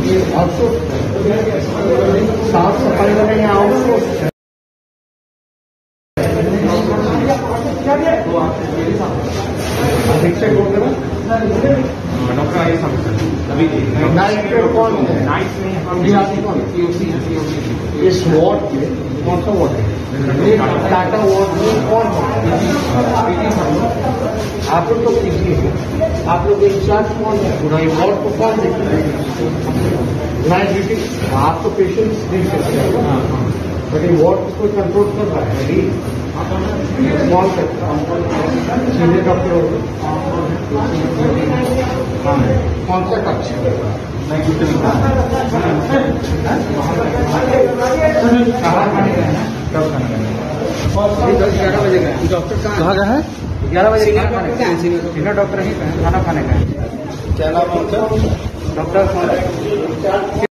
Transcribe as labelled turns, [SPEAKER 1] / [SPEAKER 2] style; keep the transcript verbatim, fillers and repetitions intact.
[SPEAKER 1] Outsource साफ सफाई वाले यहाँ आउटसोर्स है। अभिषेक बोल रहे
[SPEAKER 2] डॉक्टर आइए अभी
[SPEAKER 1] नाइट पे कौन है?
[SPEAKER 2] नाइट में हम पीओसी
[SPEAKER 1] इस वार्ड में कौन सा वार्ड है? टाटा वार्ड में कौन है? आप लोग तो कीजिए, आप लोग इंचार्ज कौन है? पूरा ये वार्ड को कौन देखते हैं? नाइट ड्यूटी आप तो पेशेंट्स देख सकते हैं, बट ये वार्ड को कोई कंट्रोल कर रहा है? कौन सकता है? सीनियर डॉक्टर होगा कौन सा कक्ष है? ग्यारह बजे गए डॉक्टर कहाँ का है? ग्यारह बजे सीनियर डॉक्टर ही खाना खाने का है। क्या नाम है डॉक्टर?